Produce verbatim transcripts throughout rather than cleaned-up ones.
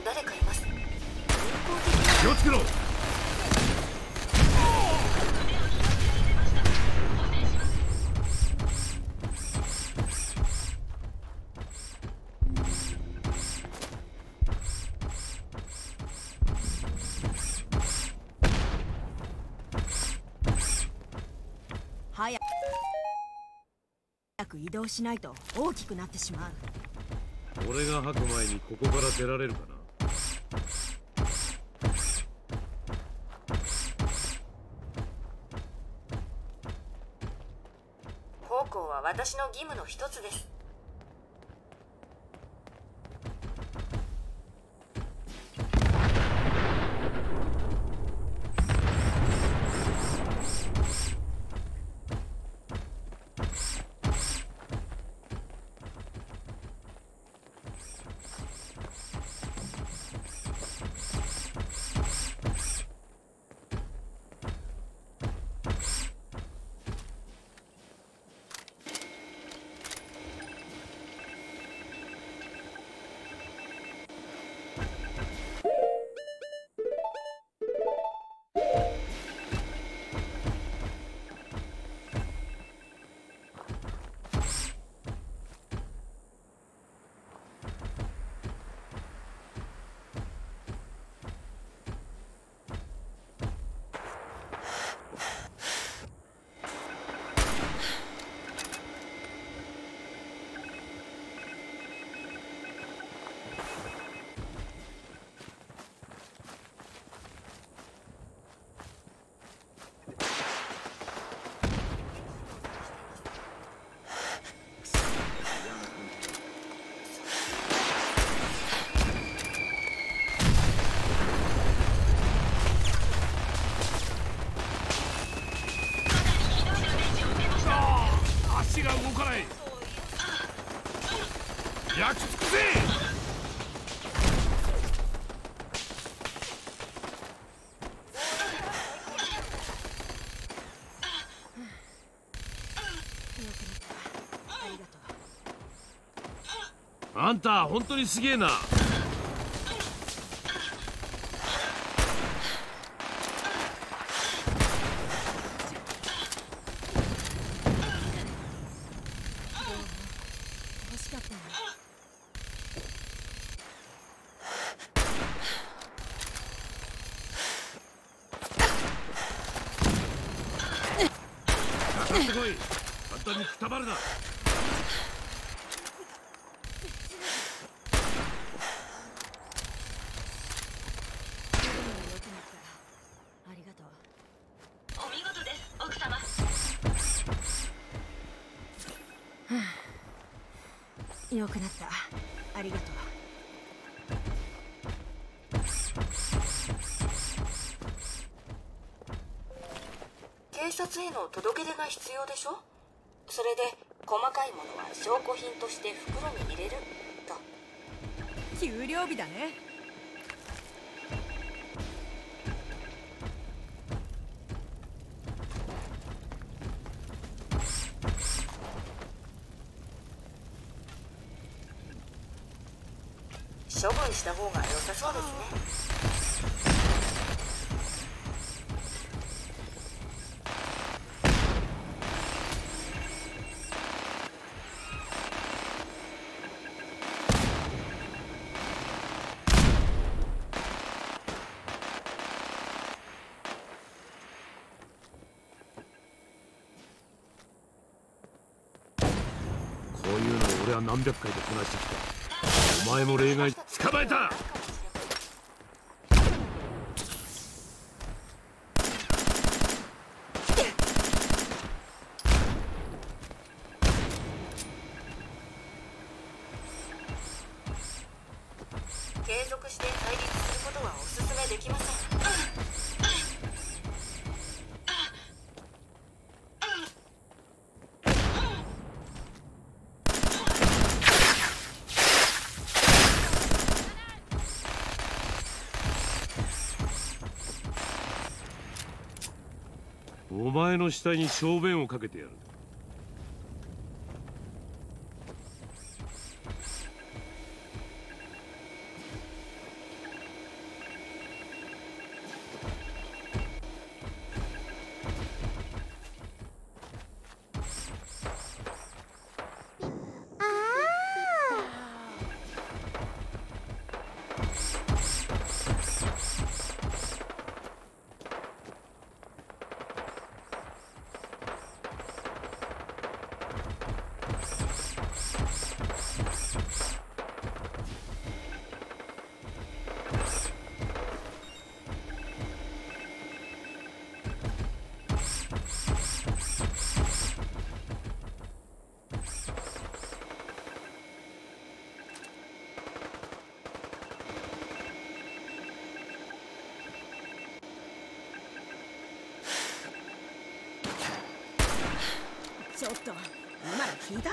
誰かいます。 気をつけろ。 早く移動しないと大きくなってしまう。 俺が吐く前にここから出られるかな。 奉公は私の義務の一つです。 足が動かない。焼き尽くせ。あんた本当にすげえな。かかってこい。簡単にくたばるな。 良くなった。ありがとう。 警察への届け出が必要でしょ。それで細かいものは証拠品として袋に入れると。 給料日だね。 処分した方が良さそうですね。 こういうのを俺は何百回とこなしてきた。お前も例外。捕まえた。 継続して対立することはお勧めできません。 お前の死体に小便をかけてやる。 ちょっと今の聞いた？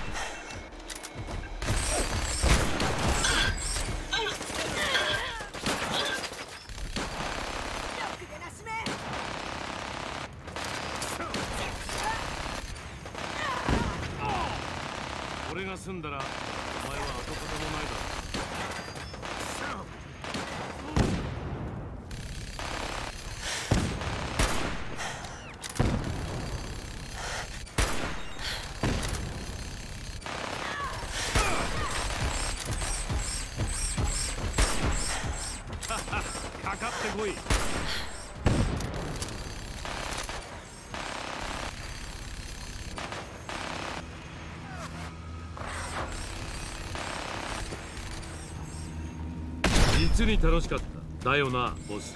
俺が済んだらお前は跡形もないだろう。かかってこい。実に楽しかった。だよな、ボス。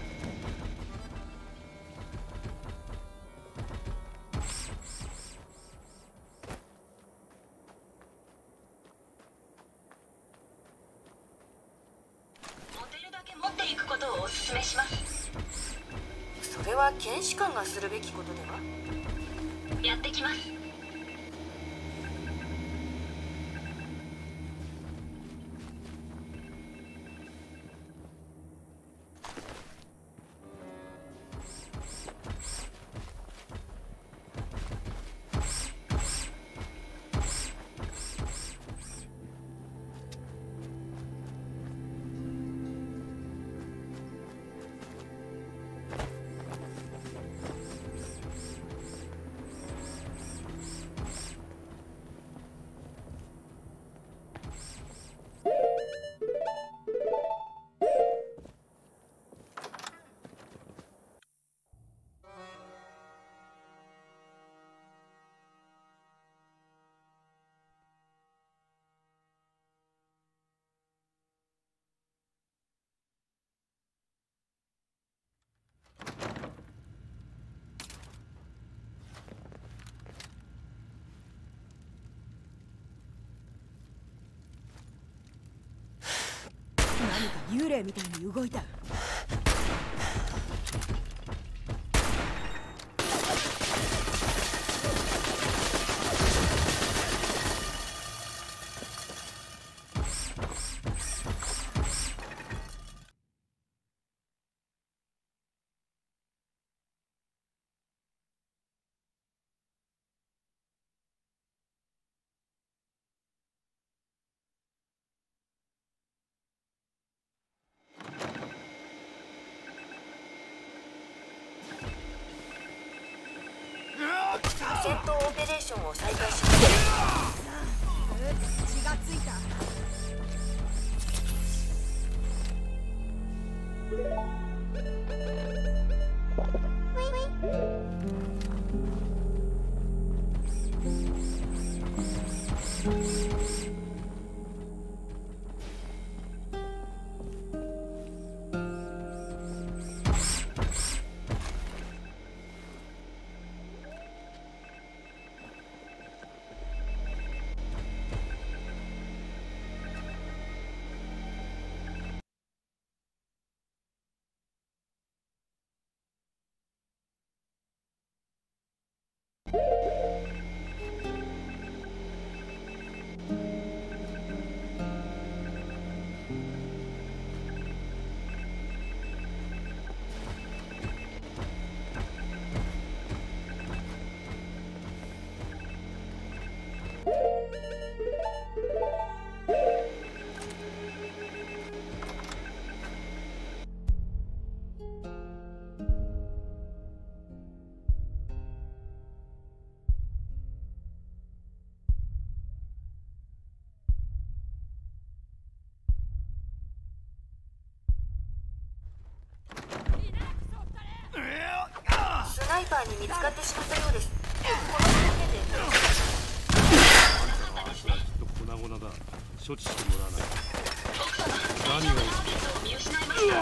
持てるだけ持っていくことをお勧めします。それは検視官がするべきことでは？やってきます。 何か幽霊みたいに動いた。 戦闘オペレーションを再開します。 血がついた。 スナイパーに見つかってしまったようです。この条件で足はきっと粉々だ。処置してもらわない。何が見失いました。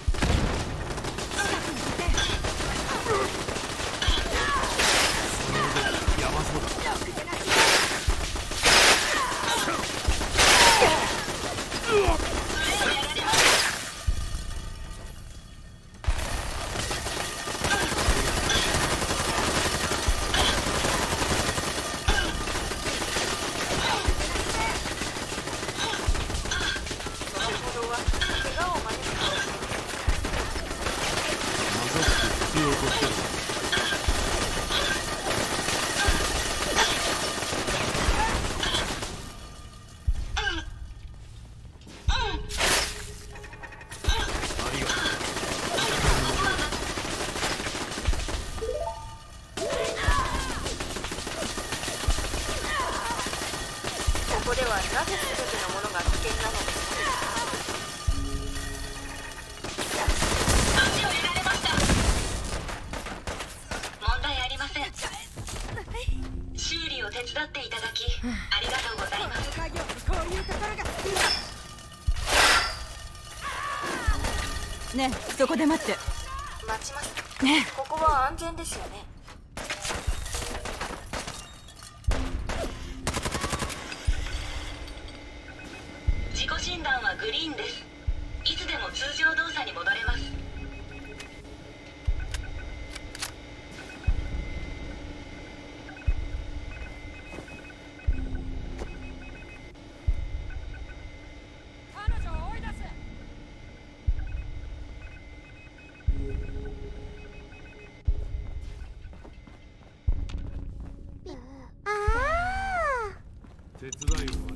やばそうだ。 こではなぜ全てのものが危険なのですか？ 足をやられました。問題ありません。修理を手伝っていただきありがとうございます。 こういうところがねえ、そこで待って。 待ちます。 ねここは安全ですよね。 自己診断はグリーンです。いつでも通常動作に戻れます。 手伝いをありがとう。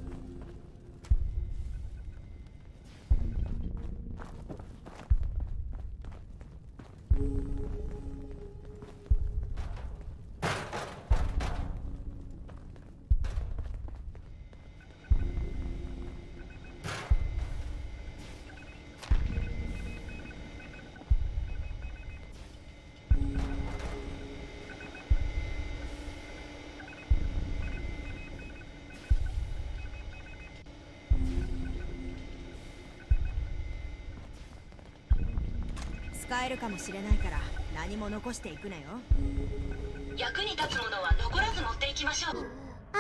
使えるかもしれないから何も残していくなよ。 役に立つものは残らず持っていきましょう。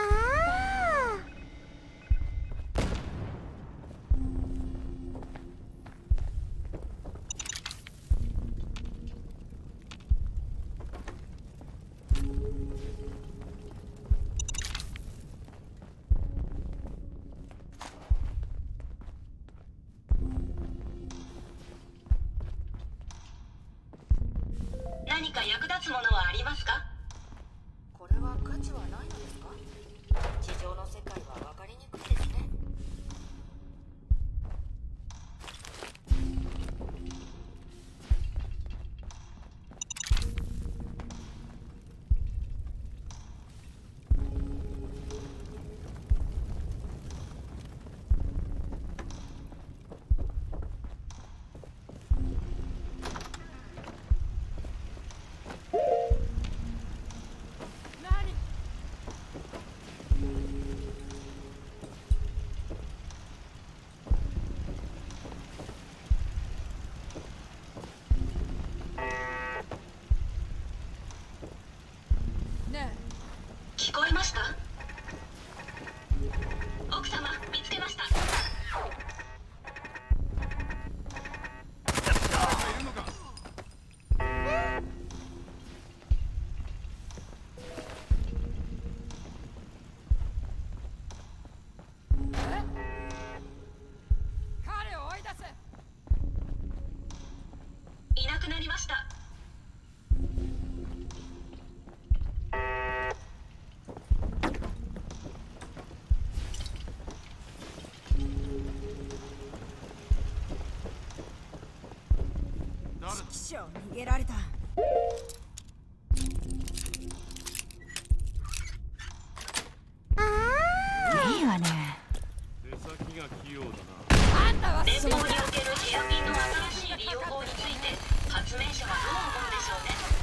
何か役立つものはありますか？ これは価値はないのですか？地上の世界は分かりにくいですね。 聞こえました？奥様、見つけました。 彼を追い出せ。 いなくなりました。 師匠、逃げられた。いいわね。 手先が器用だな。 あんたは連邦におけるヘアピンの新しい利用法について発明者はどう思うんでしょうね。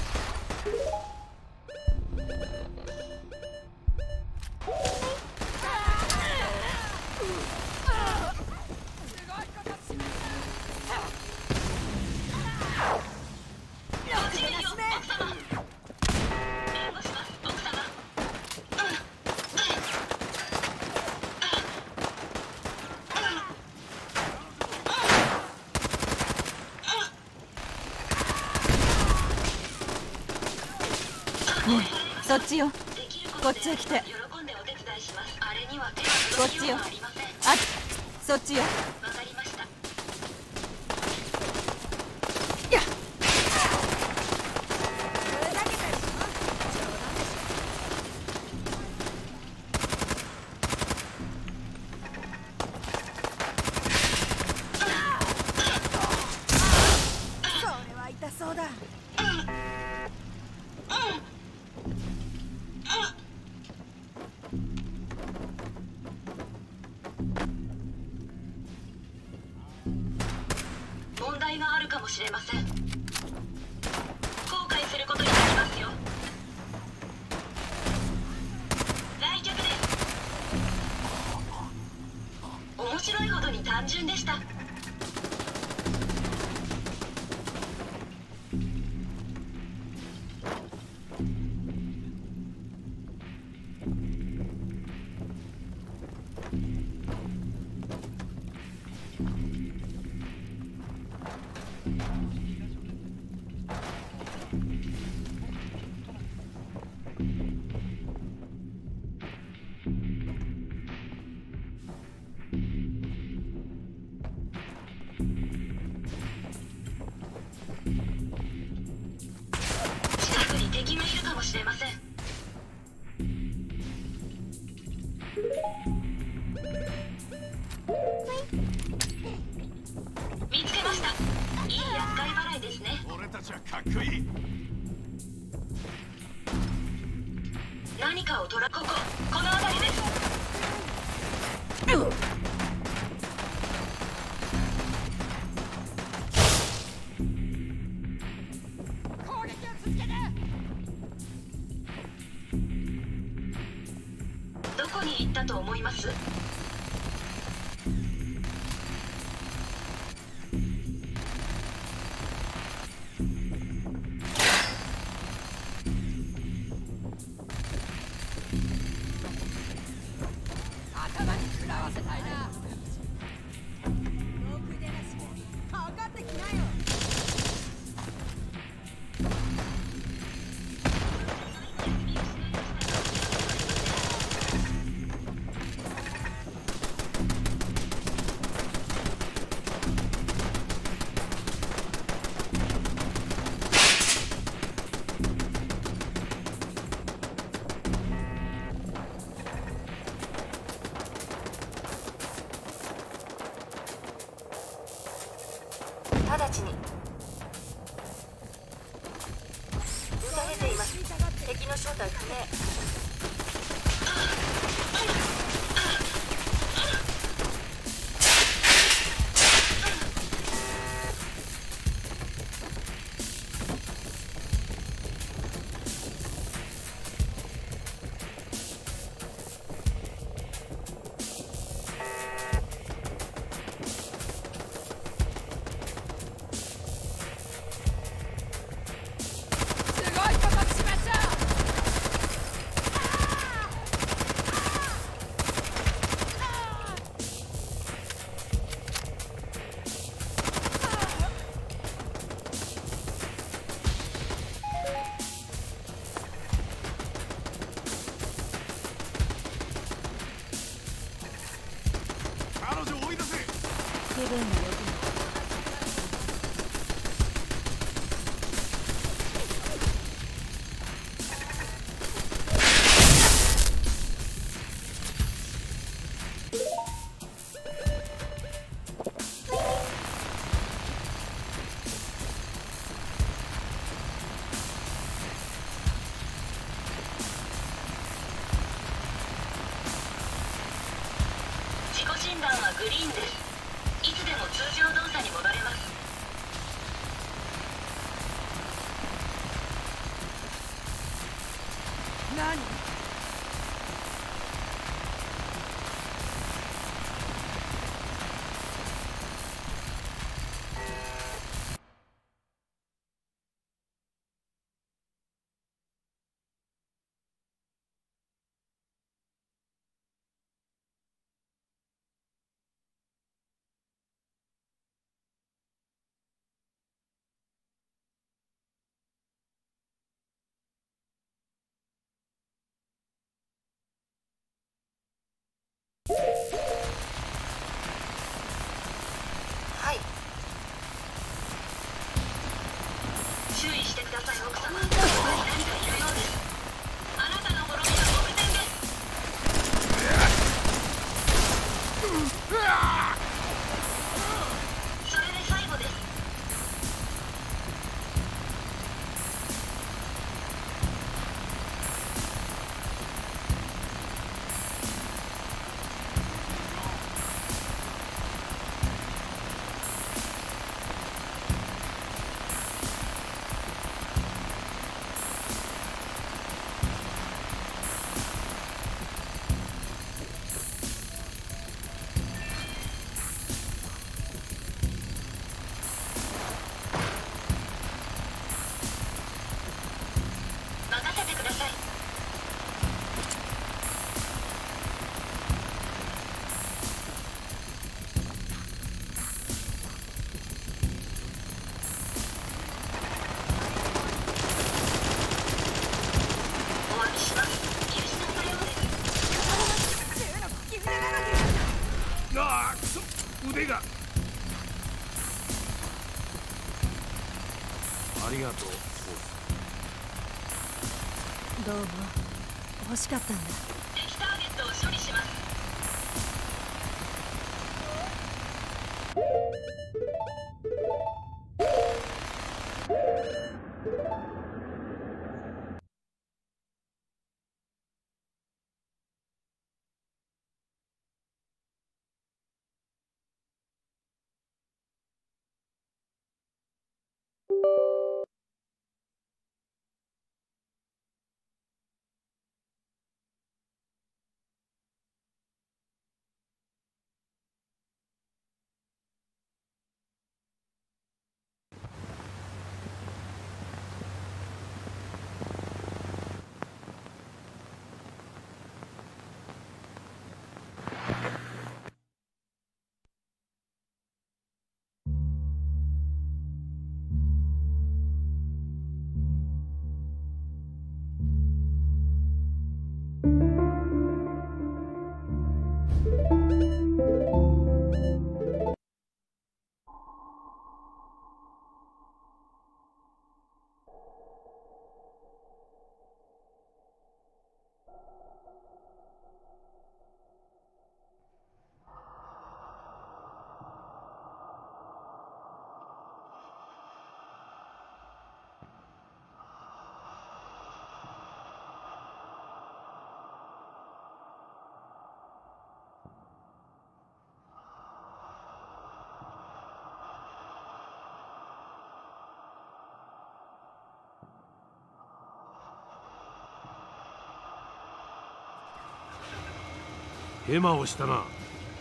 そっちよ。こっちへ来て。 喜んでお手伝いします。あれには手こっちよ。 はありません。 あ、そっちよ。 わかりました。 やっ。これだけだよ。冗談でしょ。それは痛そうだ。 もしれません。後悔することになりますよ。来客です。面白いほどに単純でした。近くに敵がいるかもしれません。見つけました。いい厄介払いですね。 俺たちはかっこいい。 何かを取らこここの辺りです。どこに行ったと思います？ 頭に食らわせたいな。ろくでなしかかってきなよ。 直ちに。撃たれています。敵の正体不明。 気分も良くなった。 自己診断はグリーンです。いつでも通常動作に戻れます。 何？ あくそ、腕が。ありがとう。 どうも欲しかったんだ。 敵ターゲットを処理します。 ヘマをしたな。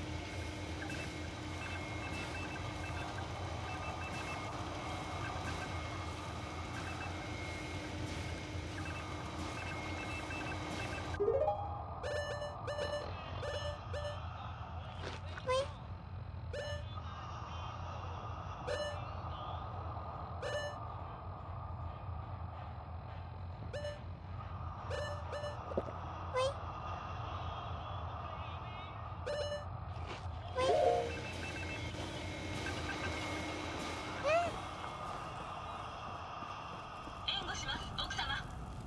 援護します、奥様。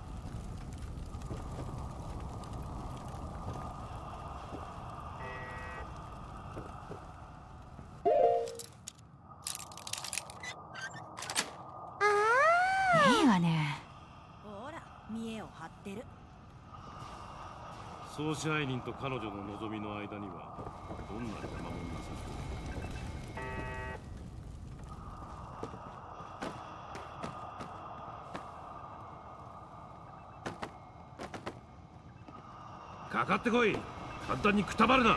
いいわね。ほら見栄を張ってる。 総支配人と彼女の望みの間にはどんな邪魔もなさそう。かかってこい。簡単にくたばるな。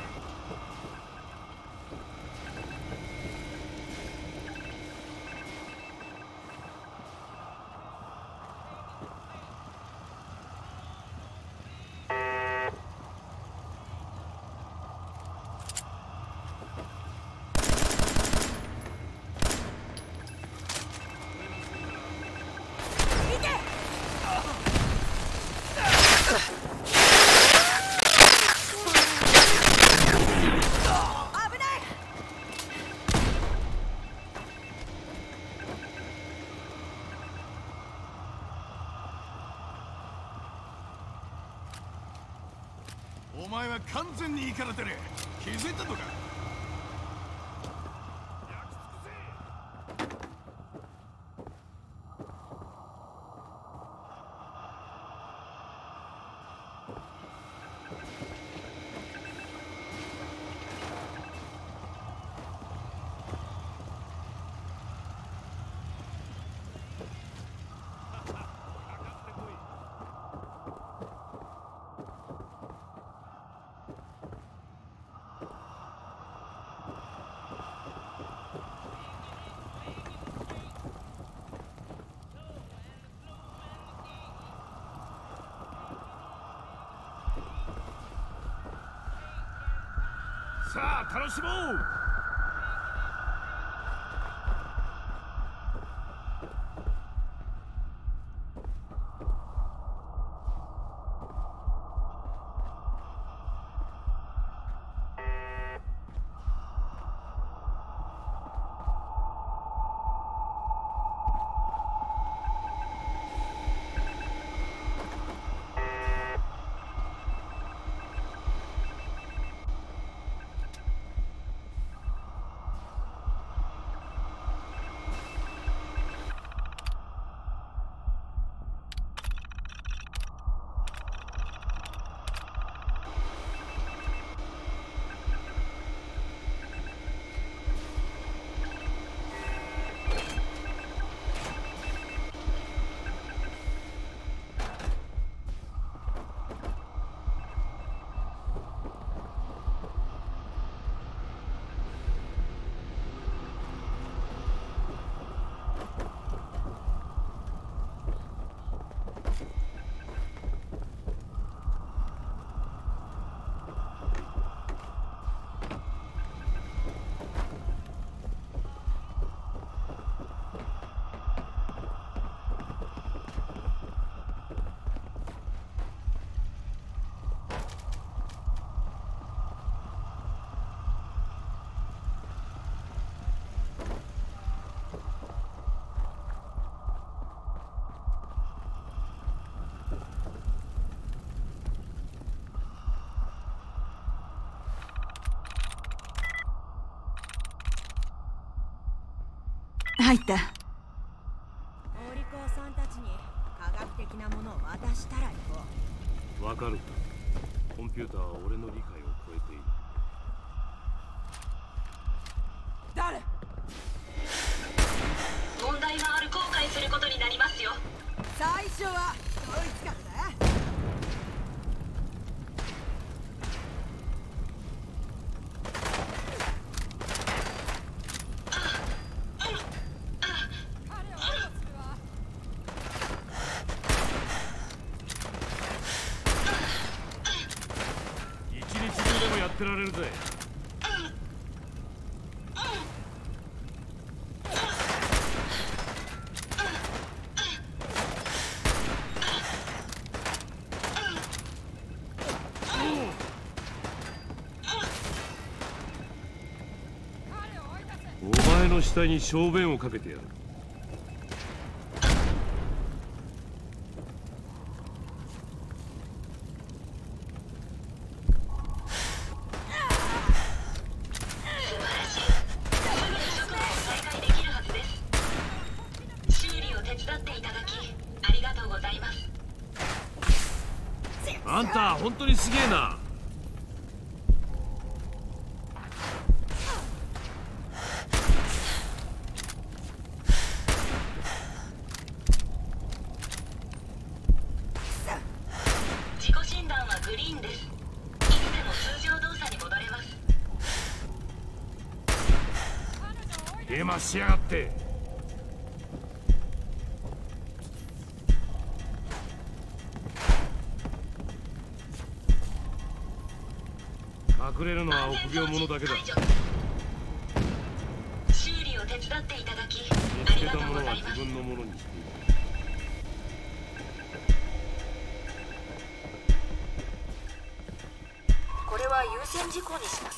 お前は完全にイカれてる。気づいたのか？ さあ楽しもう。 入った。 お利口さんたちに科学的なものを渡したら行こう。 わかるか。コンピューターは俺の理解を超えている。 誰？ 問題がある後悔することになりますよ。 最初はドイツからだ。 一日中でもやってられるぜ。お前の下に小便をかけてやる。 素晴らしい。すぐに職務を再開できるはずです。修理を手伝っていただきありがとうございます。 あんた本当にすげえな。 自己診断はグリーンです。いつでも通常動作に戻れます。 ゲマしやがって。隠れるのは臆病者だけだ。 修理を手伝っていただき見ありがとうつけたもございます。 のは自分のものにしている。 これは優先事項にします。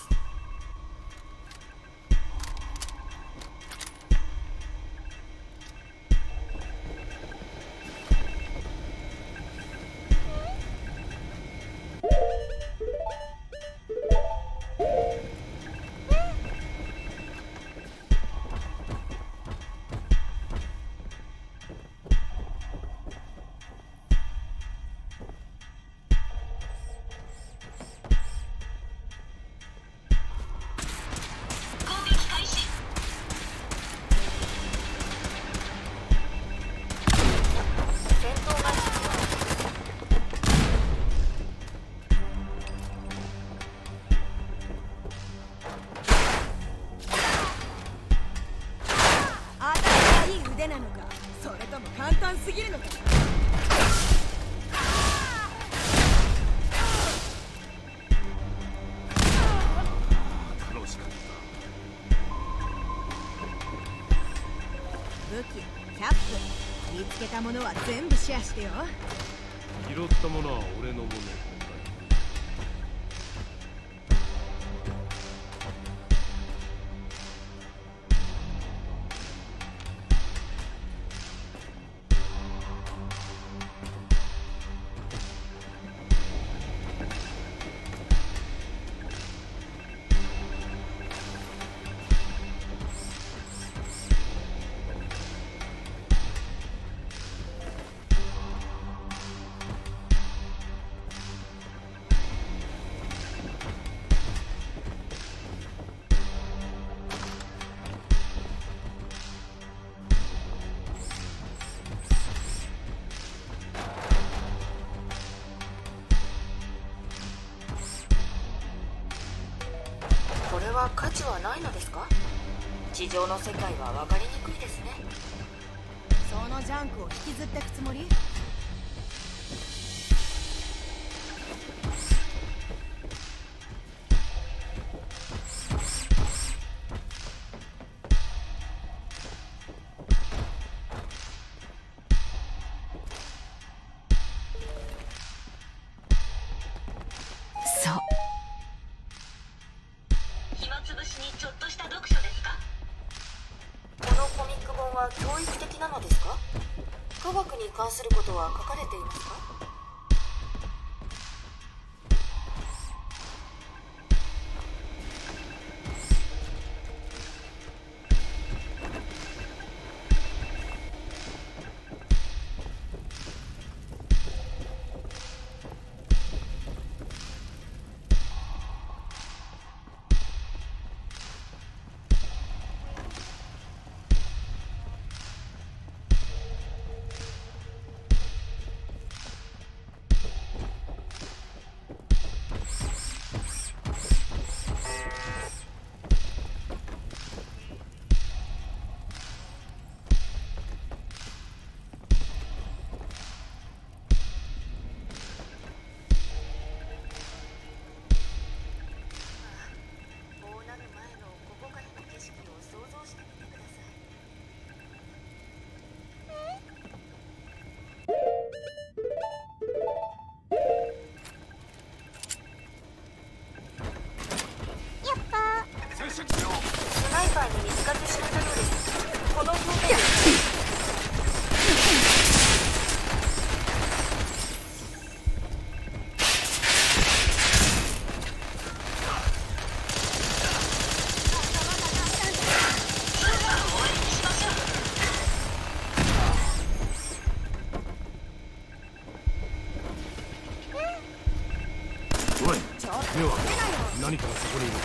攻撃開始。 戦闘が必あたりがいい腕なのか、それとも簡単すぎるのか。 楽しかった。 武器、キャップ、見つけたものは全部シェアしてよ。 拾ったものは俺のもの。 これは価値はないのですか？地上の世界は分かりにくいですね。 そのジャンクを引きずってくつもり？ そう。 暇つぶしにちょっとした読書ですか？ このコミック本は教育的なのですか？科学に関することは書かれていますか？ 目を開け何かがそこにいる。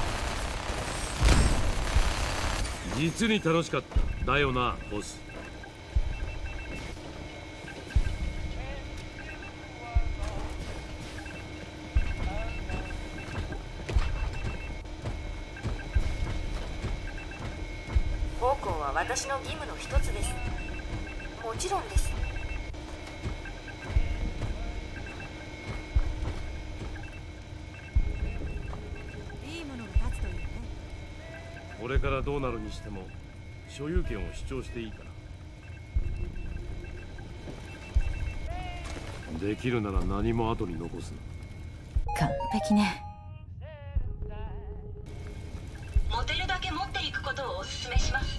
実に楽しかっただよなボス。 奉公は私の義務の一つです。もちろんです。 いいものが立つといいね。 これからどうなるにしても所有権を主張していいから。できるなら何も後に残すな。 完璧ね。 持てるだけ持っていくことをお勧めします。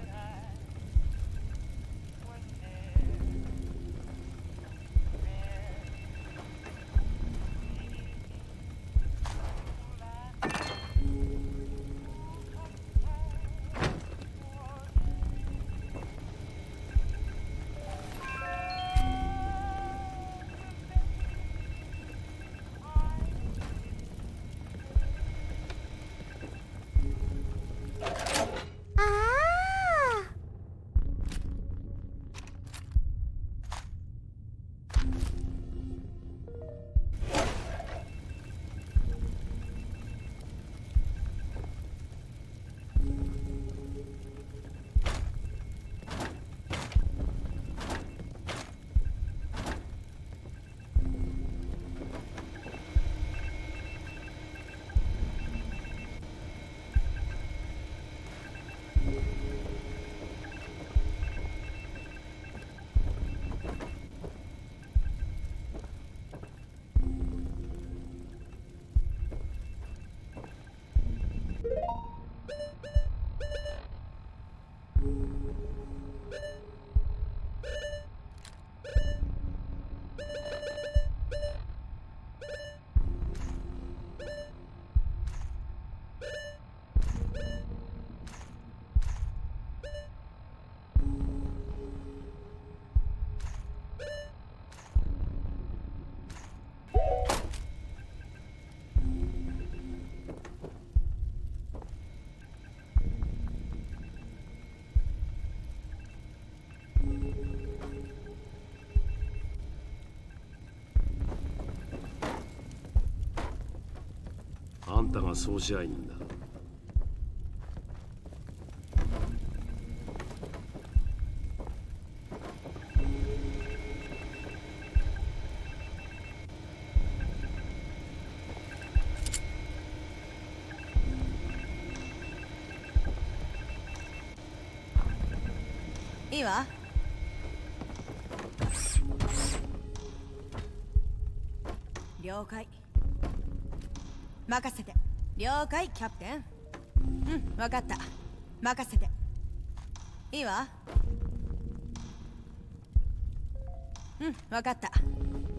あんたが総支配人だ。 いいわ。了解。任せて。了解キャプテン。うん、分かった。任せて。いいわ。うん、分かった。